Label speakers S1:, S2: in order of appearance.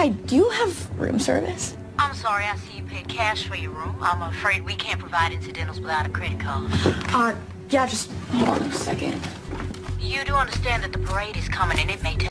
S1: Hi, do you have room service?
S2: I'm sorry, I see you paid cash for your room. I'm afraid we can't provide incidentals without a credit card.
S1: Yeah, just hold on a second.
S2: You do understand that the parade is coming and it may take